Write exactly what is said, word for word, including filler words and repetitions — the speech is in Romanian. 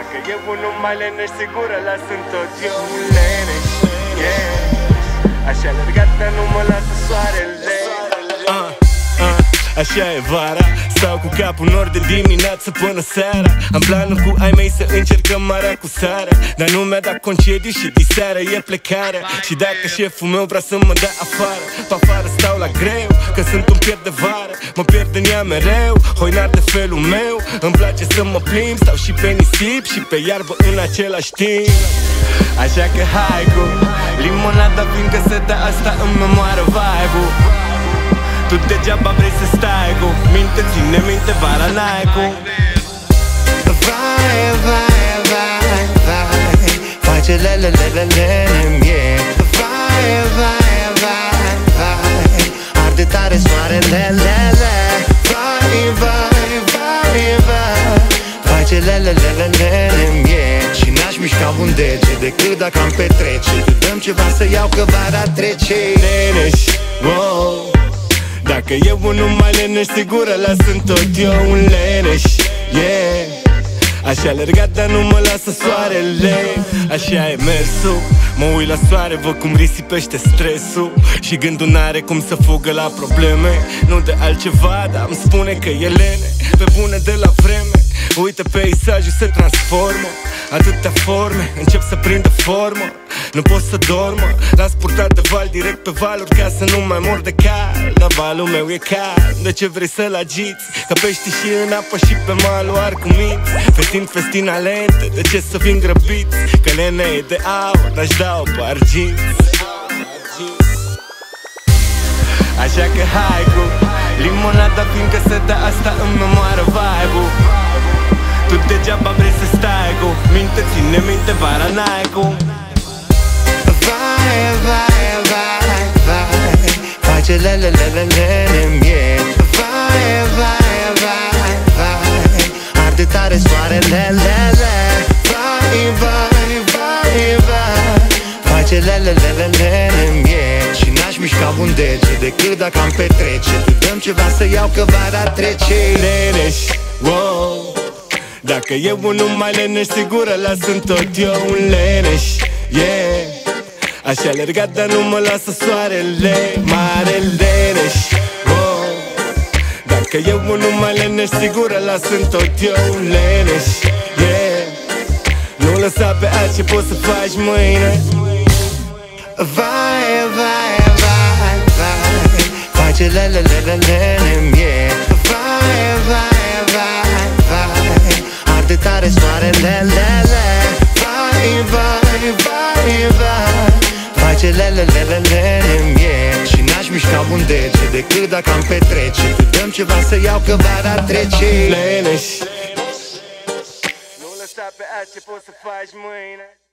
Dacă e unul mai leneș, sigur ăla sunt tot eu un leneș, yeah. Așa alergat, dar nu mă lasă soarele. uh, uh, Așa e vara, stau cu capul nor de dimineață până seara. Am planul cu ai mei să încercăm marea cu sarea, dar nu mi-a dat concediu și diseară e plecarea. Și dacă șeful meu vrea să mă dea afară, pe afară stau la greu, că sunt un pierd de vară. Mă pierd în ea mereu, hoinar de felul meu. Îmi place să mă plimb, stau și pe nisip și pe iarbă în același timp. Așa că hai cu limonada, fiindcă setea asta îmi omoară vibe-ul. Tu degeaba vrei să stai cu minte, ține minte, vara n-ai cu. Vai, vai, vai, vai, face lelelelelele-mi, yeah. Vai, vai, vai, vai, arde tare soarele, lele. Vai, vai, vai, vai, face lelelelelele-mi, yeah. Și n-aș mișca un deget decât dacă am petrece. Tu dăm ceva să iau că vara trece. Leneș, wow. Dacă e unul mai leneș, sigur ăla sunt tot eu un leneș, yeah. Așa alergat, dar nu mă lasă soarele. Așa e mersul, mă uit la soare, văd cum risipește stresul. Și gândul n-are cum să fugă la probleme. Nu de altceva, dar îmi spune că e lene. Pe bune de la vreme, uite peisajul se transformă. Atâtea forme, încep să prindă formă. Nu pot să dormă, las purtat de val direct pe valuri, ca să nu mai mor de cal. Dar valul meu e cal, de ce vrei să-l agiți? Ca pești și în apă și pe malul arcumiți. Festin, festina lente, de ce să fim grăbiți? Că lene e de aur, n-aș da-o pe arginți. Așa că hai cu limonada, fiindcă setea asta îmi omoară vibe-ul. Tu degeaba vrei să stai cu minte, ține minte, vara n-ai cu. Vai, vai, vai, vai, face lelelelelele-mi, yeah. Vai, vai, vai, vai, arde tare soarele, lele. Vai, vai, vai, vai, face lelelelelele-mi, yeah. Și n-aș mișca un deget decât dacă am petrece. Tu dăm ceva să iau că vara trece. Leneș, wow. Dacă e unul mai leneș, sigur ăla sunt tot eu un leneș, yeah. Așa alergat, dar nu mă lasă soarele, mare leneș, wow. Dacă e unul mai leneș, sigur ăla sunt tot eu un leneș, yeah. Nu lăsa pe alții, poți să faci mâine. Vai, vai, vai, vai, face lelelelelele-mi, yeah. Vai, vai, vai, vai, arde tare soarele, lele. Vai, vai, vai, vai, face lelelelelele-mi, yeah. Și n-aș mișca un deget decât dacă am petrece. Tu dăm ceva să iau că vara trece. Leneș, nu lăsa pe alții, poți să faci mâine.